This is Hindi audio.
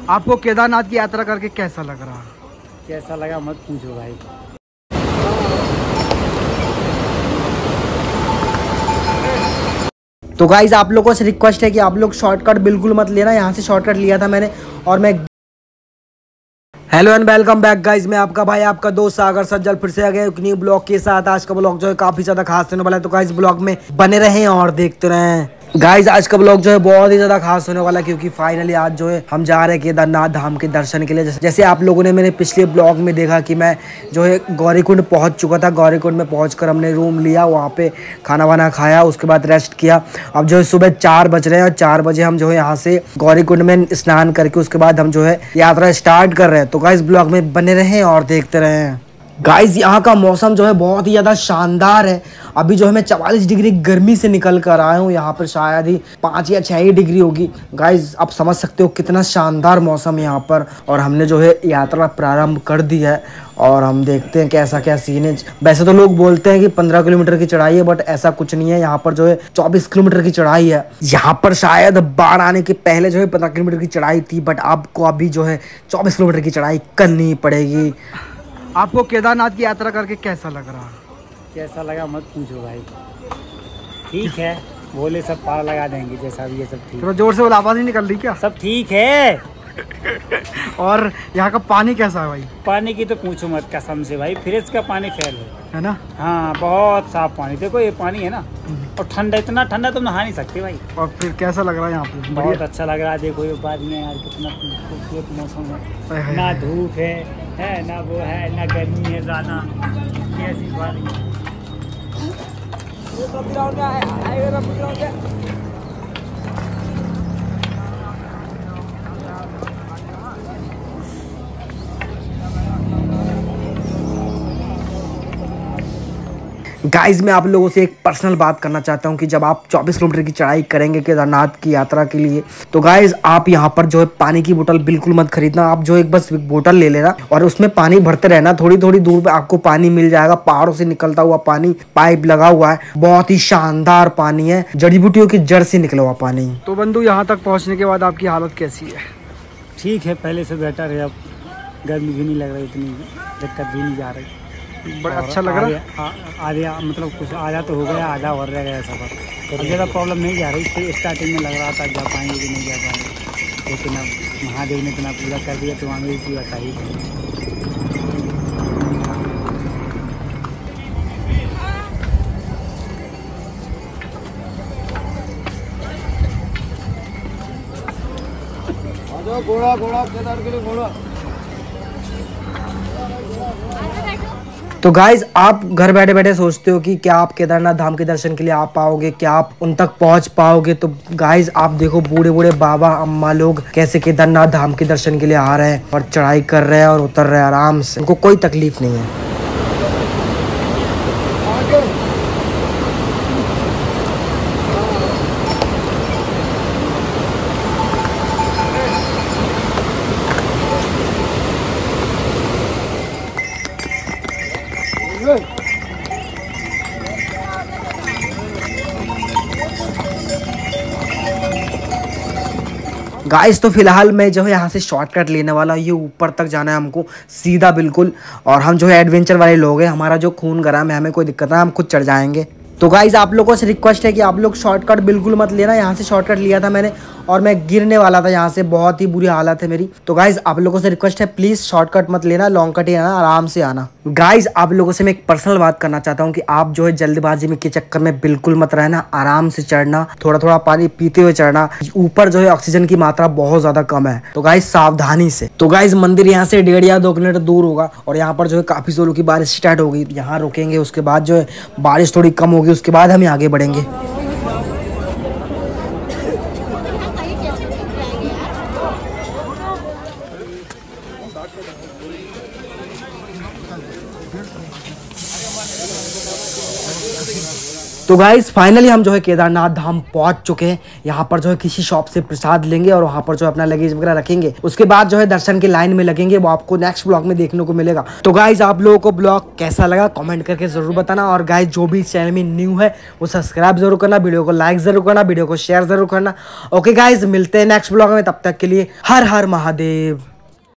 आपको केदारनाथ की यात्रा करके कैसा लग रहा? कैसा लगा मत पूछो भाई। तो गाइज आप लोगों से रिक्वेस्ट है कि आप लोग शॉर्टकट बिल्कुल मत लेना। यहाँ से शॉर्टकट लिया था मैंने और मैं hello and welcome back guys, मैं आपका भाई आपका दोस्त सागर सज्जल फिर से आ गया एक न्यू ब्लॉग के साथ। आज का ब्लॉग जो है काफी ज्यादा खास होने वाला है, तो गाइज ब्लॉग में बने रहें और देखते रहें। गाइज आज का ब्लॉग जो है बहुत ही ज्यादा खास होने वाला है, क्योंकि फाइनली आज जो है हम जा रहे हैं केदारनाथ धाम के दर्शन के लिए। जैसे आप लोगों ने मेरे पिछले ब्लॉग में देखा कि मैं जो है गौरीकुंड पहुंच चुका था। गौरीकुंड में पहुंचकर हमने रूम लिया, वहाँ पे खाना वाना खाया, उसके बाद रेस्ट किया। अब जो है सुबह 4 बज रहे हैं और 4 बजे हम जो है यहाँ से गौरीकुंड में स्नान करके उसके बाद हम जो है यात्रा स्टार्ट कर रहे हैं। तो गाइज ब्लॉग में बने रहें और देखते रहें। गाइज यहाँ का मौसम जो है बहुत ही ज़्यादा शानदार है। अभी जो है मैं 44 डिग्री गर्मी से निकल कर आया हूँ, यहाँ पर शायद ही 5 या 6 ही डिग्री होगी। गाइज आप समझ सकते हो कितना शानदार मौसम है यहाँ पर। और हमने जो है यात्रा प्रारंभ कर दी है और हम देखते हैं कैसा क्या सीन है। वैसे तो लोग बोलते हैं कि 15 किलोमीटर की चढ़ाई है, बट ऐसा कुछ नहीं है। यहाँ पर जो है 24 किलोमीटर की चढ़ाई है। यहाँ पर शायद बाढ़ आने के पहले जो है 15 किलोमीटर की चढ़ाई थी, बट आपको अभी जो है 24 किलोमीटर की चढ़ाई करनी पड़ेगी। आपको केदारनाथ की यात्रा करके कैसा लग रहा? कैसा लगा मत पूछो भाई। ठीक है, बोले सब पार लगा देंगे जैसा भी है, सब ठीक। थोड़ा जोर से बोला, आवाज नहीं निकल रही क्या? सब ठीक है। और यहाँ का पानी कैसा है भाई? पानी की तो पूछो मत कसम से भाई, फ्रिज का पानी फेल है ना? हाँ बहुत साफ पानी। देखो ये पानी है ना, और ठंडा, इतना ठंडा तुम नहा नहीं सकते भाई। और फिर कैसा लग रहा है यहाँ पे? बहुत अच्छा लग रहा है। देखो ये बाद में यार कितना खूबसूरत मौसम है, ना धूप है ना वो है, ना गर्मी है ज़्यादा, कैसी बात है। गाइज मैं आप लोगों से एक पर्सनल बात करना चाहता हूं कि जब आप 24 किलोमीटर की चढ़ाई करेंगे केदारनाथ की यात्रा के लिए, तो गाइज आप यहां पर जो है पानी की बोतल बिल्कुल मत खरीदना। आप जो एक बस बोतल ले लेना और उसमें पानी भरते रहना। थोड़ी थोड़ी दूर पे आपको पानी मिल जाएगा, पहाड़ों से निकलता हुआ पानी, पाइप लगा हुआ है, बहुत ही शानदार पानी है, जड़ी बूटियों की जड़ से निकला हुआ पानी। तो बंधु यहाँ तक पहुँचने के बाद आपकी हालत कैसी है? ठीक है, पहले से बेटर है। अब गर्मी भी नहीं लग रही, इतनी दिक्कत भी नहीं जा रही। बड़ा अच्छा लग रहा है। आधा मतलब कुछ आधा तो हो गया, आधा और रह गया सफर। अब ज़्यादा प्रॉब्लम नहीं जा रही। स्टार्टिंग में लग रहा था जा पाएंगे कि नहीं जा पाएंगे, लेकिन अब महादेव ने इतना पूरा कर दिया तो हमें इसी बताइए। घोड़ा घोड़ा केदार के लिए घोड़ा। तो गाइज आप घर बैठे बैठे सोचते हो कि क्या आप केदारनाथ धाम के दर्शन के लिए आ पाओगे, क्या आप उन तक पहुंच पाओगे? तो गाइज आप देखो बूढ़े बूढ़े बाबा अम्मा लोग कैसे केदारनाथ धाम के दर्शन के लिए आ रहे हैं और चढ़ाई कर रहे हैं और उतर रहे हैं आराम से, उनको कोई तकलीफ नहीं है। गाइस तो फिलहाल मैं जो है यहाँ से शॉर्टकट लेने वाला हूँ। ये ऊपर तक जाना है हमको सीधा बिल्कुल, और हम जो है एडवेंचर वाले लोग हैं, हमारा जो खून गर्म है, हमें कोई दिक्कत नहीं, हम खुद चढ़ जाएंगे। तो गाइज आप लोगों से रिक्वेस्ट है कि आप लोग शॉर्टकट बिल्कुल मत लेना। यहाँ से शॉर्टकट लिया था मैंने और मैं गिरने वाला था, यहाँ से बहुत ही बुरी हालत है मेरी। तो गाइज आप लोगों से रिक्वेस्ट है प्लीज शॉर्टकट मत लेना, लॉन्ग कट ही आना, आराम से आना। गाइज आप लोगों से मैं एक पर्सनल बात करना चाहता हूँ कि आप जो है जल्दबाजी में के चक्कर में बिल्कुल मत रहना, आराम से चढ़ना, थोड़ा थोड़ा पानी पीते हुए चढ़ना। ऊपर जो है ऑक्सीजन की मात्रा बहुत ज्यादा कम है, तो गाइज सावधानी से। तो गाइज मंदिर यहाँ से 1.5 या 2 किलोमीटर दूर होगा और यहाँ पर जो है काफी जोरों की बारिश स्टार्ट होगी। यहाँ रुकेंगे, उसके बाद जो है बारिश थोड़ी कम होगी, उसके बाद हम आगे बढ़ेंगे। तो गाइस फाइनली हम जो है केदारनाथ धाम पहुंच चुके हैं। यहाँ पर जो है किसी शॉप से प्रसाद लेंगे और वहाँ पर जो अपना लगेज वगैरह रखेंगे। उसके बाद जो है दर्शन की लाइन में लगेंगे, वो आपको नेक्स्ट ब्लॉग में देखने को मिलेगा। तो गाइस आप लोगों को ब्लॉग कैसा लगा कमेंट करके जरूर बताना। और गाइस जो भी चैनल में न्यू है वो सब्सक्राइब जरूर करना, वीडियो को लाइक जरूर करना, वीडियो को शेयर जरूर करना। ओके गाइस मिलते हैं नेक्स्ट ब्लॉग में, तब तक के लिए हर हर महादेव।